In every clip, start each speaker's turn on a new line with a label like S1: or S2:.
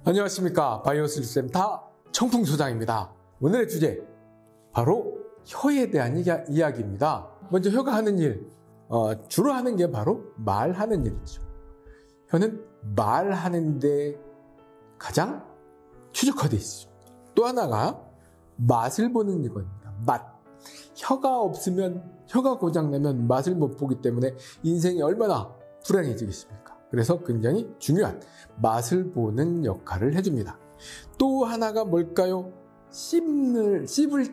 S1: 안녕하십니까. 바이오스리센터 청풍소장입니다. 오늘의 주제 바로 혀에 대한 이야기입니다. 먼저 혀가 하는 일, 주로 하는 게 바로 말하는 일이죠. 혀는 말하는데 가장 최적화되어 있죠. 또 하나가 맛을 보는 이겁니다. 맛. 혀가 없으면, 혀가 고장나면 맛을 못 보기 때문에 인생이 얼마나 불행해지겠습니까? 그래서 굉장히 중요한 맛을 보는 역할을 해줍니다. 또 하나가 뭘까요? 씹을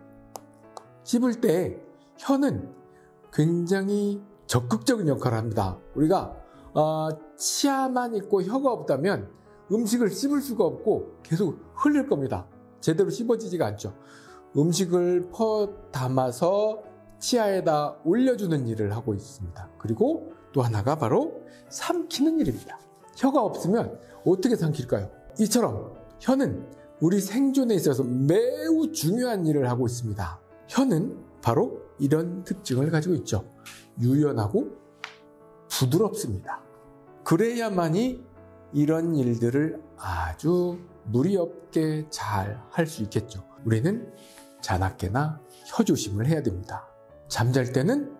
S1: 때 혀는 굉장히 적극적인 역할을 합니다. 우리가 치아만 있고 혀가 없다면 음식을 씹을 수가 없고 계속 흘릴 겁니다. 제대로 씹어지지가 않죠. 음식을 담아서 치아에다 올려주는 일을 하고 있습니다. 그리고 또 하나가 바로 삼키는 일입니다. 혀가 없으면 어떻게 삼킬까요? 이처럼 혀는 우리 생존에 있어서 매우 중요한 일을 하고 있습니다. 혀는 바로 이런 특징을 가지고 있죠. 유연하고 부드럽습니다. 그래야만이 이런 일들을 아주 무리 없게 잘 할 수 있겠죠. 우리는 자나깨나 혀 조심을 해야 됩니다. 잠잘 때는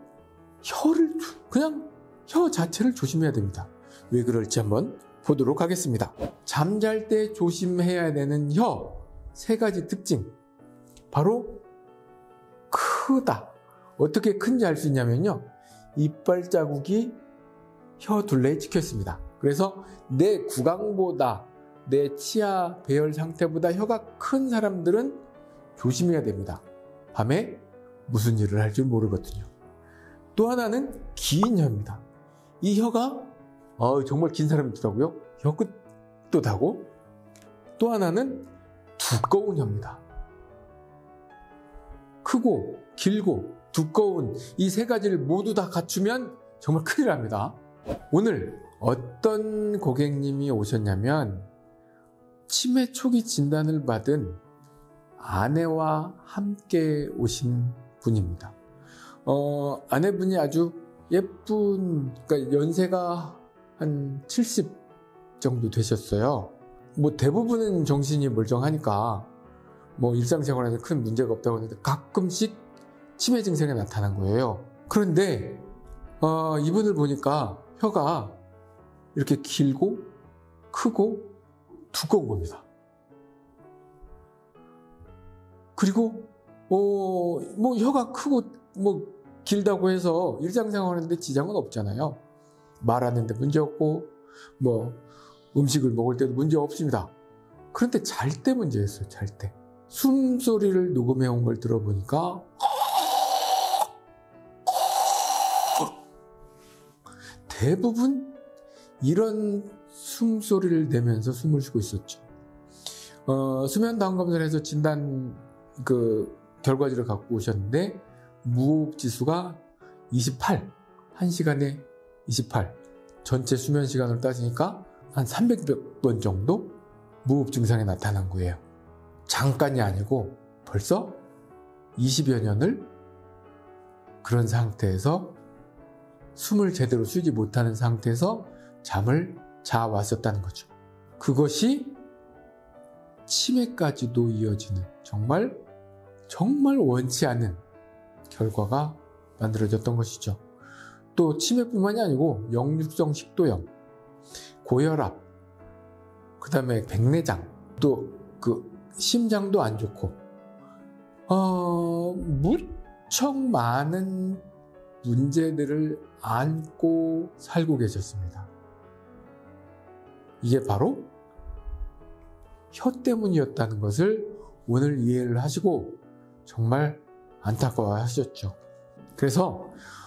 S1: 그냥 혀 자체를 조심해야 됩니다. 왜 그럴지 한번 보도록 하겠습니다. 잠잘 때 조심해야 되는 혀 세 가지 특징. 바로 크다. 어떻게 큰지 알 수 있냐면요. 이빨 자국이 혀 둘레에 찍혀 있습니다. 그래서 내 구강보다 내 치아 배열 상태보다 혀가 큰 사람들은 조심해야 됩니다. 밤에 무슨 일을 할 줄 모르거든요. 또 하나는 긴 혀입니다. 이 혀가 정말 긴 사람이 있더라고요. 혀 끝도 다고. 또 하나는 두꺼운 혀입니다. 크고 길고 두꺼운 이 세 가지를 모두 다 갖추면 정말 큰일 납니다. 오늘 어떤 고객님이 오셨냐면 치매 초기 진단을 받은 아내와 함께 오신 분입니다. 아내분이 아주 예쁜, 그러니까 연세가 한 70 정도 되셨어요. 대부분은 정신이 멀쩡하니까 일상생활에서 큰 문제가 없다고 하는데 가끔씩 치매 증상이 나타난 거예요. 그런데 이분을 보니까 혀가 이렇게 길고 크고 두꺼운 겁니다. 그리고 혀가 크고 길다고 해서 일상생활하는데 지장은 없잖아요. 말하는데 문제 없고 음식을 먹을 때도 문제 없습니다. 그런데 잘 때 문제였어요. 잘 때 숨소리를 녹음해 온 걸 들어보니까 대부분 이런 숨소리를 내면서 숨을 쉬고 있었죠. 수면 다음 검사를 해서 진단 결과지를 갖고 오셨는데 무호흡 지수가 28, 1시간에 28. 전체 수면 시간을 따지니까 한 300번 정도 무호흡 증상이 나타난 거예요. 잠깐이 아니고 벌써 20여 년을 그런 상태에서 숨을 제대로 쉬지 못하는 상태에서 잠을 자왔었다는 거죠. 그것이 치매까지도 이어지는 정말 원치 않은 결과가 만들어졌던 것이죠. 또 치매뿐만이 아니고 역류성 식도염, 고혈압, 그 다음에 백내장, 또 심장도 안 좋고 무척 많은 문제들을 안고 살고 계셨습니다. 이게 바로 혀 때문이었다는 것을 오늘 이해를 하시고 정말 안타까워 하셨죠. 그래서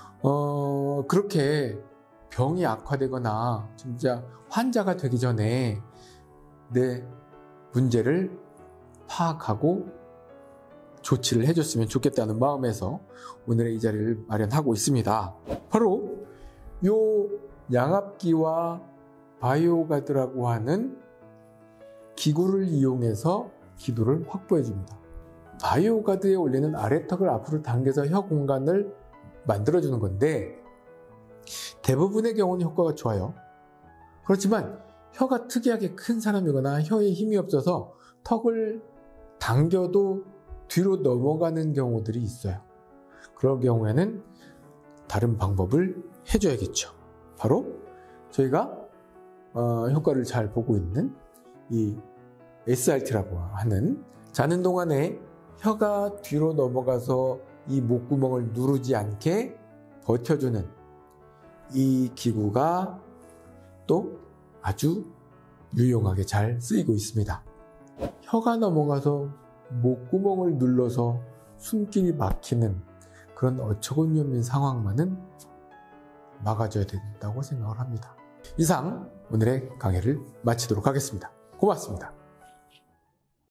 S1: 그렇게 병이 악화되거나 진짜 환자가 되기 전에 내 문제를 파악하고 조치를 해줬으면 좋겠다는 마음에서 오늘의 이 자리를 마련하고 있습니다. 바로 요 양압기와 바이오가드라고 하는 기구를 이용해서 기도를 확보해 줍니다. 바이오가드에 올리는 아래턱을 앞으로 당겨서 혀 공간을 만들어주는 건데 대부분의 경우는 효과가 좋아요. 그렇지만 혀가 특이하게 큰 사람이거나 혀에 힘이 없어서 턱을 당겨도 뒤로 넘어가는 경우들이 있어요. 그럴 경우에는 다른 방법을 해줘야겠죠. 바로 저희가 효과를 잘 보고 있는 이 SRT라고 하는 자는 동안에 혀가 뒤로 넘어가서 이 목구멍을 누르지 않게 버텨주는 이 기구가 또 아주 유용하게 잘 쓰이고 있습니다. 혀가 넘어가서 목구멍을 눌러서 숨길이 막히는 그런 어처구니 없는 상황만은 막아줘야 된다고 생각을 합니다. 이상 오늘의 강의를 마치도록 하겠습니다. 고맙습니다.